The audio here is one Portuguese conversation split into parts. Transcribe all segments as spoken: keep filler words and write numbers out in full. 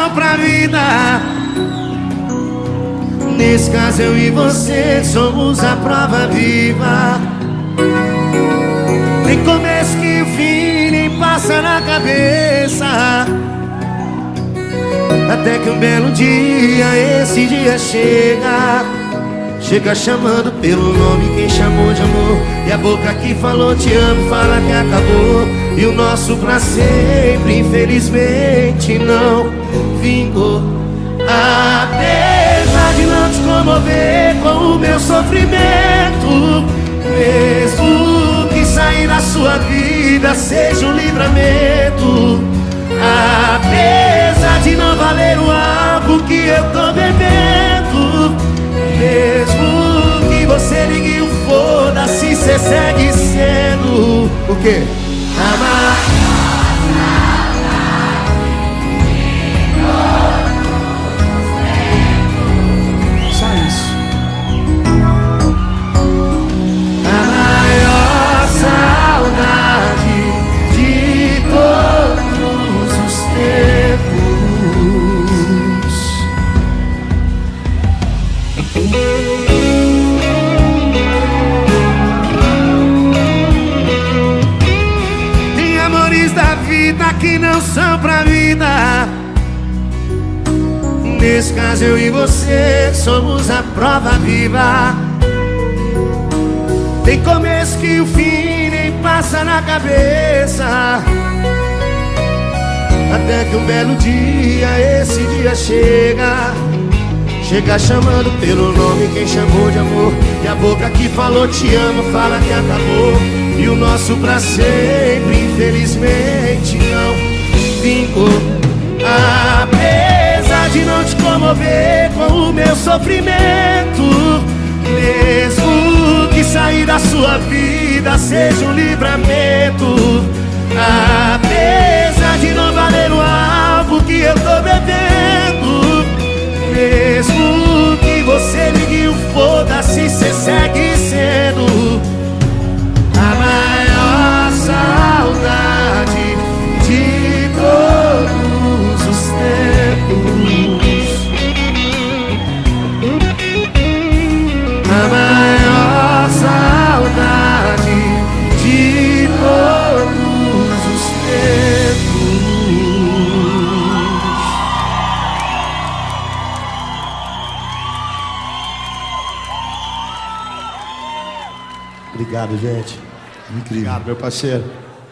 são pra vida. Nesse caso eu e você somos a prova viva. Nem começo que o fim nem passa na cabeça, até que um belo dia, esse dia chega. Chega chamando pelo nome quem chamou de amor, e a boca que falou te amo fala que acabou. E o nosso pra sempre infelizmente não vingou. Apesar de não te comover com o meu sofrimento, mesmo que sair da sua vida seja um livramento, apesar de não valer o álcool que eu tô bebendo, mesmo que você ligue o foda-se, cê segue sendo o quê? Amar. Só isso. A maior saudade de todos os tempos. Tem amores da vida que não são pra vida. Nesse caso eu e você somos a prova viva. Tem começo que o fim nem passa na cabeça, até que um belo dia, esse dia chega. Chega chamando pelo nome quem chamou de amor, e a boca que falou te amo fala que acabou. E o nosso pra sempre infelizmente não vingou. Apesar de não te comover com o meu sofrimento, mesmo que sair da sua vida seja um livramento, apesar de não valer o álcool que eu tô bebendo, mesmo que você ligue o foda-se, cê segue sendo a maior saudade de todos os tempos. A maior saudade de todos os tempos. Obrigado, gente. Incrível. Obrigado, meu parceiro.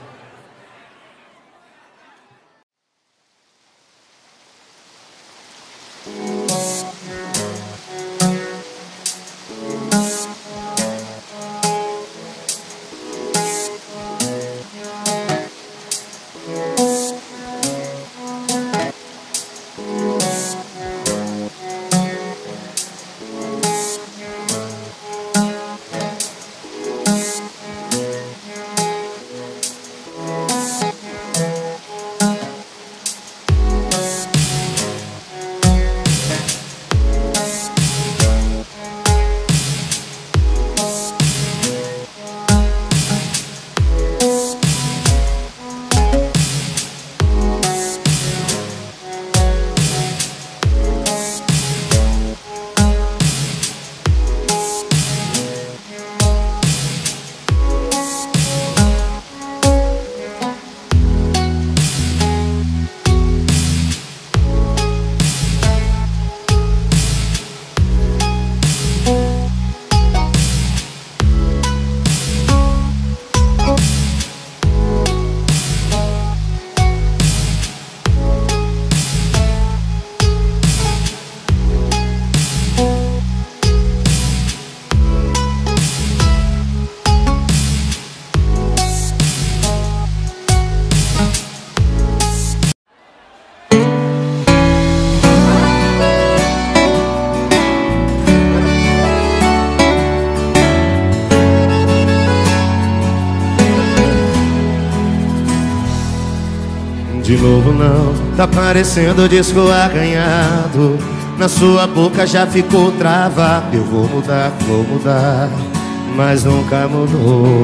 De novo não, tá parecendo disco arranhado. Na sua boca já ficou travado. Eu vou mudar, vou mudar, mas nunca mudou.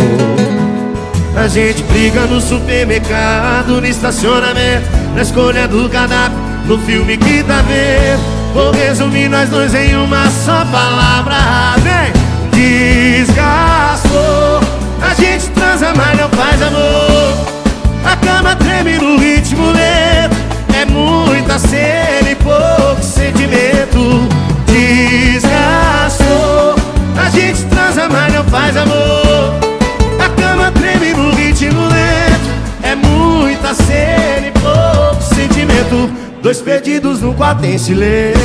A gente briga no supermercado, no estacionamento, na escolha do cardápio. no filme que tá vendo. Vou resumir nós dois em uma só palavra. Vem! Desgastou. A gente transa, mas não faz amor. A cama treme no ritmo lento. É muita cena e pouco sentimento. Desgastou. A gente transa, mas não faz amor. A cama treme no ritmo lento. É muita cena e pouco sentimento. Dois perdidos no quarto em silêncio.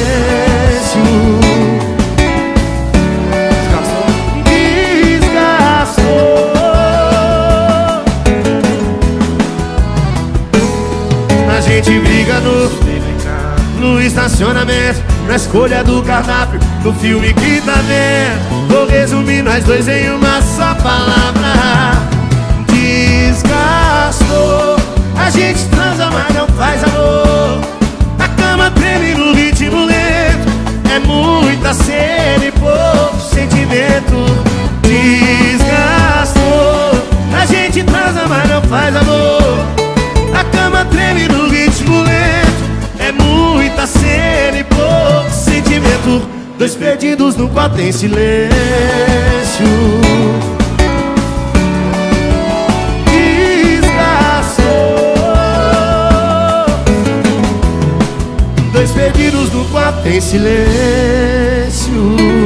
Desgastou. A gente briga no, no estacionamento, na escolha do cardápio, no filme que tá vendo. Vou resumir nós dois em uma só palavra. Desgastou. A gente transa, mas não faz amor. A cama treme no ritmo lento. É muita cena e pouco sentimento. Desgastou. A gente transa, mas não faz amor. A cama treme no ritmo lento. É muita cena e pouco sentimento. Dois perdidos no quarto em silêncio. Dois perdidos no quarto em silêncio.